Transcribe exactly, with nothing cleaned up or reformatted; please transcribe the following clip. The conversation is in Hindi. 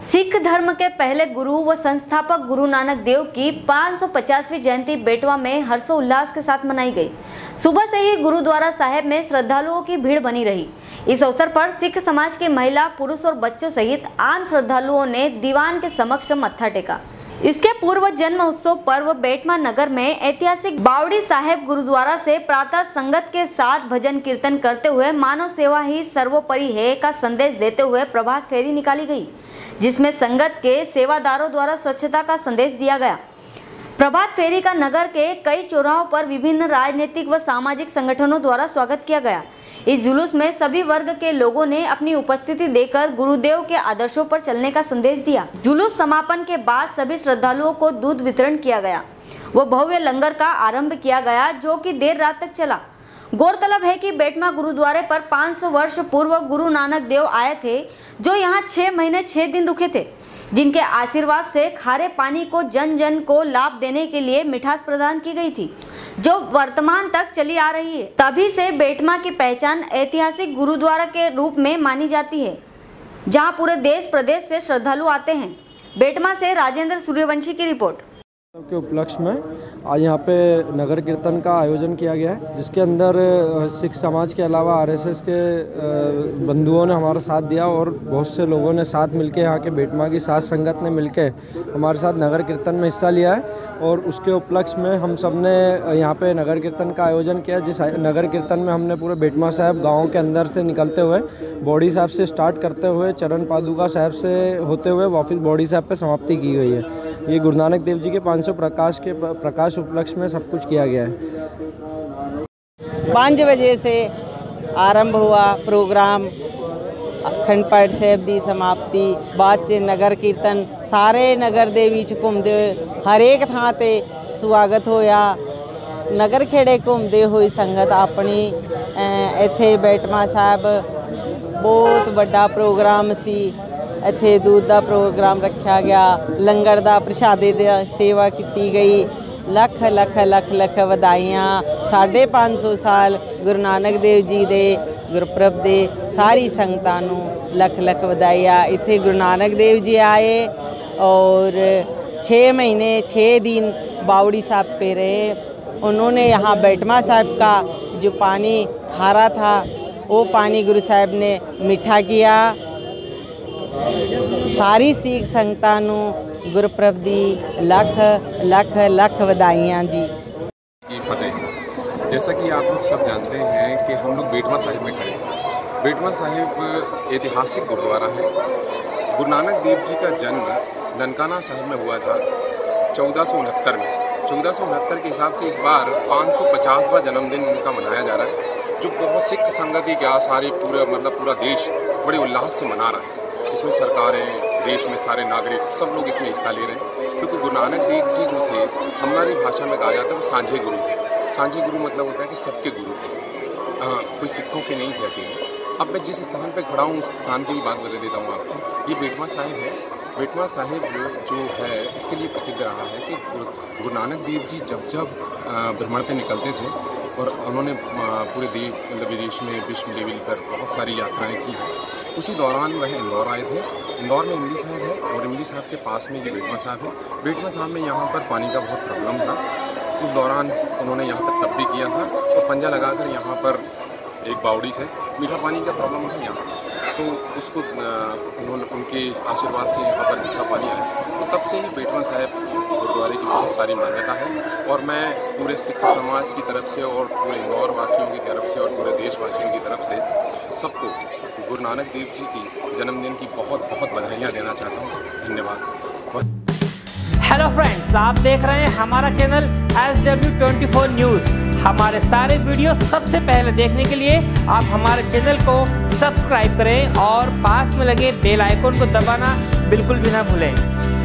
सिख धर्म के पहले गुरु व संस्थापक गुरु नानक देव की पाँच सौ पचासवीं जयंती बेटवा में हर्षोल्लास के साथ मनाई गई। सुबह से ही गुरुद्वारा साहिब में श्रद्धालुओं की भीड़ बनी रही। इस अवसर पर सिख समाज के महिला, पुरुष और बच्चों सहित आम श्रद्धालुओं ने दीवान के समक्ष मत्था टेका। इसके पूर्व जन्म उत्सव पर्व बेटमा नगर में ऐतिहासिक बावड़ी साहिब गुरुद्वारा से प्रातः संगत के साथ भजन कीर्तन करते हुए मानव सेवा ही सर्वोपरि है का संदेश देते हुए प्रभात फेरी निकाली गई, जिसमें संगत के सेवादारों द्वारा स्वच्छता का संदेश दिया गया। प्रभात फेरी का नगर के कई चौराहों पर विभिन्न राजनीतिक व सामाजिक संगठनों द्वारा स्वागत किया गया। इस जुलूस में सभी वर्ग के लोगों ने अपनी उपस्थिति देकर गुरुदेव के आदर्शों पर चलने का संदेश दिया। जुलूस समापन के बाद सभी श्रद्धालुओं को दूध वितरण किया गया व भव्य लंगर का आरंभ किया गया, जो कि देर रात तक चला। गौरतलब है कि बेटमा गुरुद्वारे पर पाँच सौ वर्ष पूर्व गुरु नानक देव आए थे, जो यहाँ छह महीने छह दिन रुके थे, जिनके आशीर्वाद से खारे पानी को जन जन को लाभ देने के लिए मिठास प्रदान की गई थी, जो वर्तमान तक चली आ रही है। तभी से बेटमा की पहचान ऐतिहासिक गुरुद्वारा के रूप में मानी जाती है, जहां पूरे देश प्रदेश से श्रद्धालु आते हैं। बेटमा से राजेंद्र सूर्यवंशी की रिपोर्ट। के उपलक्ष्य में आज यहाँ पे नगर कीर्तन का आयोजन किया गया है, जिसके अंदर सिख समाज के अलावा आरएसएस के बंधुओं ने हमारा साथ दिया और बहुत से लोगों ने साथ मिलके, यहाँ के बेटमा की साथ संगत ने मिलके हमारे साथ नगर कीर्तन में हिस्सा लिया है। और उसके उपलक्ष्य में हम सब ने यहाँ पे नगर कीर्तन का आयोजन किया, जिस नगर कीर्तन में हमने पूरे बेटमा साहिब गाँव के अंदर से निकलते हुए बॉडी साहिब से स्टार्ट करते हुए चरण पादुका साहिब से होते हुए वापस बॉडी साहिब पे समाप्ति की गई है। ये गुरु नानक देव जी के पाँच सौ प्रकाश के प्रकाश उपलक्ष्य में सब कुछ किया गया है। पाँच बजे से आरंभ हुआ प्रोग्राम, अखंड पाठ साहिब की समाप्ति बाद च नगर कीर्तन सारे नगर दे विच घूमते हुए हरेक थां ते स्वागत होया। नगर खेड़े घूमते हुए संगत अपनी इत्थे बेटमा साहिब बहुत बड़ा प्रोग्राम सी। इत्थे दूध का प्रोग्राम रखा गया, लंगर का प्रशादे दी सेवा की गई। लख लख लख लख वधाइयाँ। साढ़े पाँच सौ साल गुरु नानक देव जी के गुरपुरब दे सारी संगतां नूं लख लख वधाइयाँ। इत्थे गुरु नानक देव जी आए और छः महीने छः दिन बावड़ी साहब पे रहे। उन्होंने यहाँ बेटमा साहब का जो पानी खारा था वो पानी गुरु साहब ने मीठा किया। सारी सिख संगतां नूं गुरपुरब दी लख लख लख वधाइयाँ जी की फतेह। जैसा कि आप लोग सब जानते हैं कि हम लोग बेटमा साहिब में खड़े हैं। बेटमा साहिब ऐतिहासिक गुरुद्वारा है। गुरु नानक देव जी का जन्म ननकाना साहिब में हुआ था चौदह सौ उनहत्तर में। चौदह सौ उनहत्तर के हिसाब से इस बार पाँच सौ पचासवां जन्मदिन उनका मनाया जा रहा है, जो बहुत सिख संगति क्या सारी पूरा मतलब पूरा देश बड़े उल्लास से मना रहा है। इसमें सरकारें, देश में सारे नागरिक सब लोग इसमें हिस्सा ले रहे हैं, क्योंकि गुरु नानक देव जी जो थे हमारी भाषा में कहा जाता है वो सांझे गुरु थे। सांझे गुरु मतलब होता है कि सबके गुरु थे, आ, कोई सिखों के नहीं थे अकेले। अब मैं जिस स्थान पे खड़ा हूँ उस स्थान की भी बात बता देता हूँ आपको। ये बेटमा साहिब है। बेटमा साहिब जो है इसके लिए प्रसिद्ध रहा है कि गुरु नानक देव जी जब जब भ्रमण पे निकलते थे और उन्होंने पूरे देश मतलब विदेश में विश्व लेवल पर बहुत सारी यात्राएं की हैं, उसी दौरान वह इंदौर आए थे। इंदौर में इमली साहब है और इमली साहब के पास में ये बेटमा साहब है। बेटमा साहब में यहाँ पर पानी का बहुत प्रॉब्लम था। उस दौरान उन्होंने यहाँ पर तब भी किया था और पंजा लगाकर यहाँ पर एक बावड़ी से मीठा पानी का प्रॉब्लम था यहाँ, तो उसको उन्होंने उनके आशीर्वाद से यहाँ पर मीठा पानी आया। तो तब से ही बेटमा साहब गुरुद्वारे की बहुत सारी मान्यता है। और मैं पूरे सिख समाज की तरफ से और पूरे इंदौर वासियों की तरफ से और पूरे देशवासियों की तरफ से सबको गुरु नानक देव जी की जन्मदिन की बहुत बहुत बधाइयाँ देना चाहता हूँ। धन्यवाद। हेलो फ्रेंड्स, आप देख रहे हैं हमारा channel S W twenty four news. हमारे सारे वीडियो सबसे पहले देखने के लिए आप हमारे चैनल को सब्सक्राइब करें और पास में लगे बेल आइकन को दबाना बिल्कुल भी ना भूलें।